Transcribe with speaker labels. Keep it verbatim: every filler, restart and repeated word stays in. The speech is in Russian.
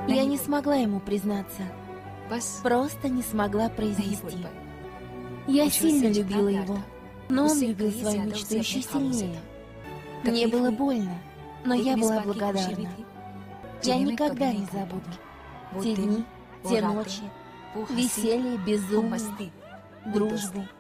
Speaker 1: Я не смогла ему признаться. Просто не смогла произнести. Я сильно любила его, но он любил свою мечту еще сильнее. Мне было больно, но я была благодарна. Я никогда не забуду те дни, те ночи, веселье, безумие, дружбу,